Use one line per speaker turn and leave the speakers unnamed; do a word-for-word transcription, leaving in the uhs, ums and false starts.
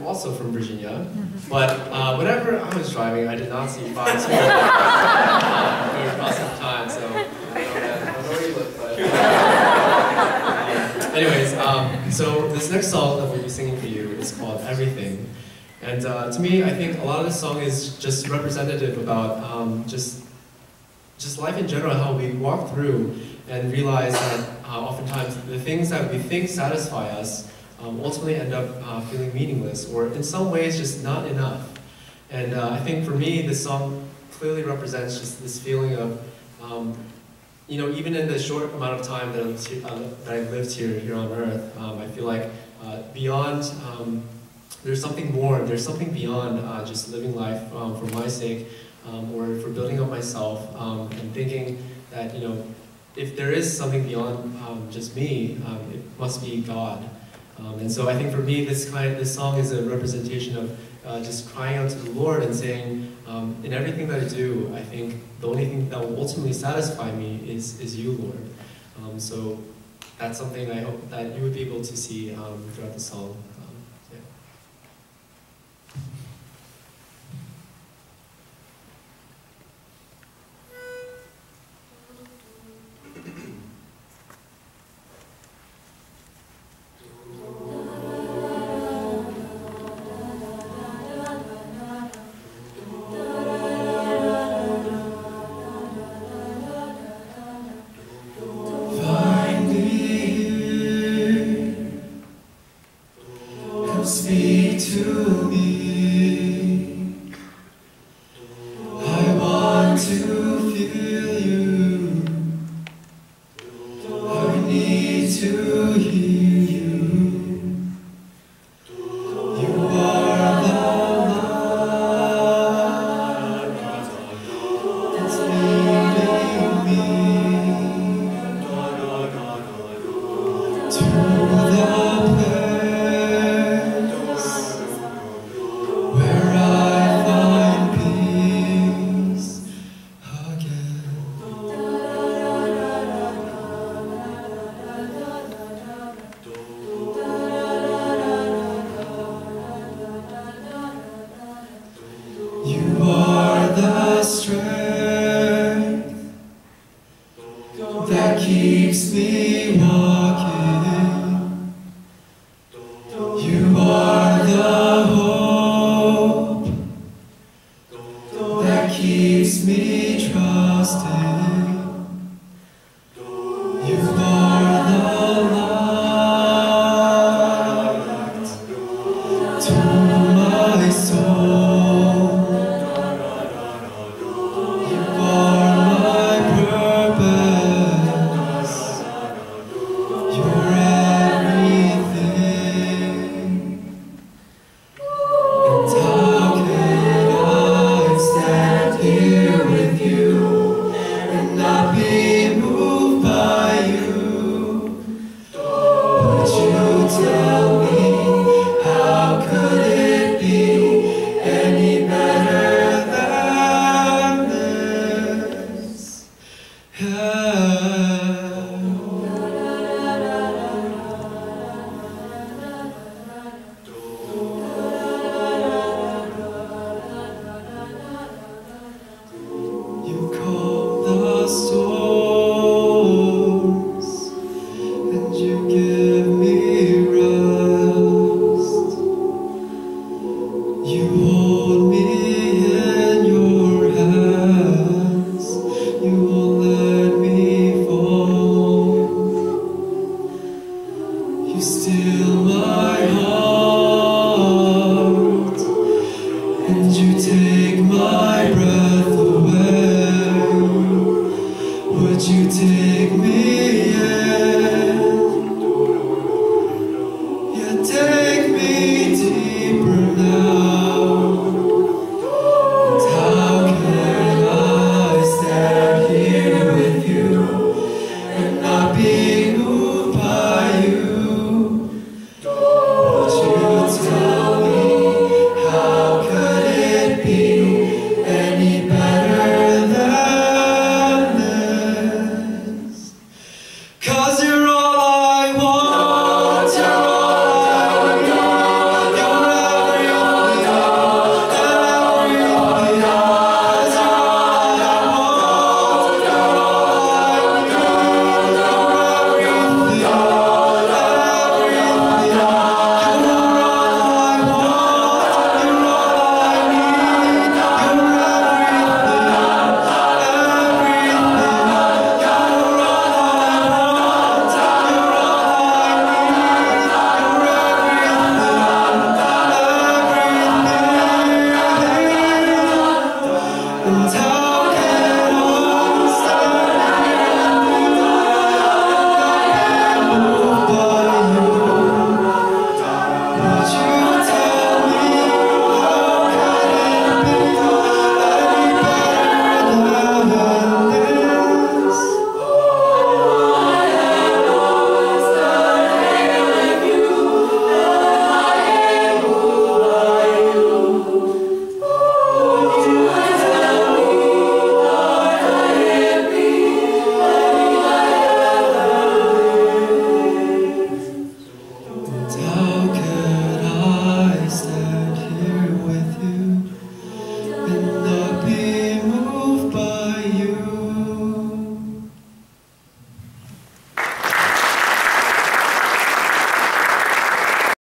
I'm also from Virginia, but uh, whenever I was driving, I did not see fox going across the time, so I don't know, that, I don't know where you live, but... Uh, anyways, um, so this next song that we'll be singing for you is called Everything. And uh, to me, I think a lot of this song is just representative about um, just, just life in general, how we walk through and realize that uh, oftentimes the things that we think satisfy us um, ultimately end up uh, feeling meaningless, or in some ways just not enough. And uh, I think for me, this song clearly represents just this feeling of, um, you know, even in the short amount of time that I've, here, uh, that I've lived here, here on earth, um, I feel like uh, beyond, um, there's something more, there's something beyond uh, just living life um, for my sake, um, or for building up myself, um, and thinking that, you know, if there is something beyond um, just me, um, it must be God. Um, and so I think for me, this kind, this song is a representation of uh, just crying out to the Lord and saying, um, in everything that I do, I think the only thing that will ultimately satisfy me is, is you, Lord. Um, so that's something I hope that you would be able to see um, throughout the song. Um, yeah.
Speak to me. I want to feel you. I need to hear you. You are the light that's leading me to the place where I find peace again. You are the strength that keeps me walking. You are the hope that keeps me trusting. You are the light to my soul. You are my purpose. You're everything. And how can I stand here with you and not be moved by you? Would you tell me, how could it be any better than this? You calm the storms and you give me rest. You